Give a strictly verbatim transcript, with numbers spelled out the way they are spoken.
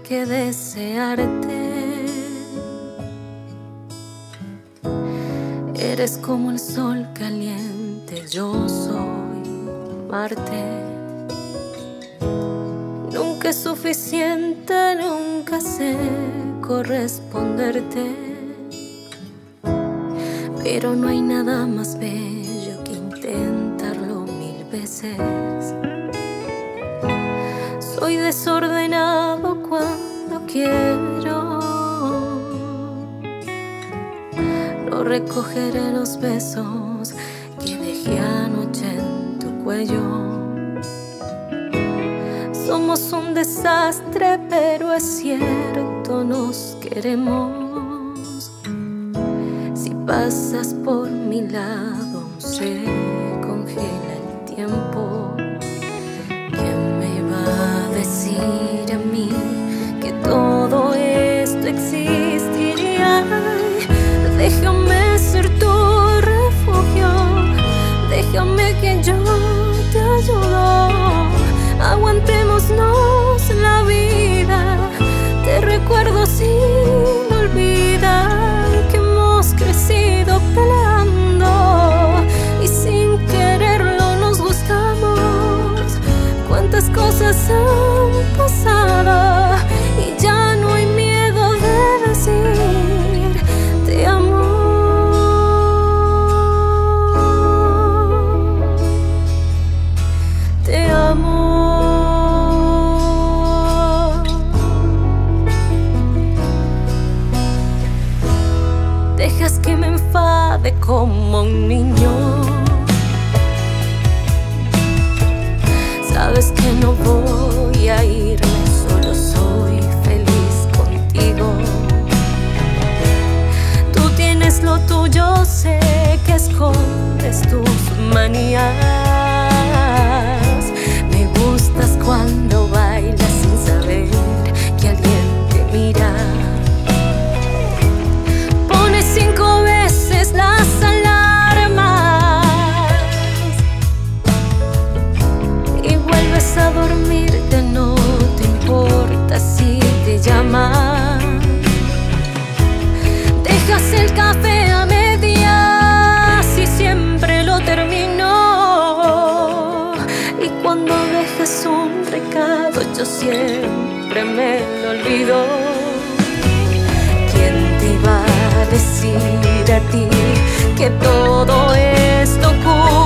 que desearte. Eres como el sol caliente, yo soy Marte. Nunca es suficiente, nunca sé corresponderte, pero no hay nada más bello que intentarlo mil veces. Soy desordenado cuando quiero, no recogeré los besos que dejé anoche en tu cuello. Somos un desastre, pero es cierto, nos queremos. Si pasas por mi lado, aún se congela el tiempo. ¿Quién me va a decir a mí que todo esto existiría? Déjame ser tu refugio, déjame que yo te ayudo. Aguantémonos la vida, te recuerdo sin olvidar que hemos crecido peleando y sin quererlo nos gustamos. Cuántas cosas han pasado y ya no hay miedo de decir te amo. Te amo. Dejas que me enfade como un niño. Sabes que no voy a irme, solo soy feliz contigo. Tú tienes lo tuyo, sé que escondes tus manías. Me gustas cuando bailas sin saber que alguien te mira. Cinco veces las alarmas y vuelves a dormirte, no te importa si te llaman. Dejas el café a medias y siempre lo termino. Y cuando dejas un recado yo siempre me lo olvido. ¿Quién te iba a decir a ti que todo esto ocurre?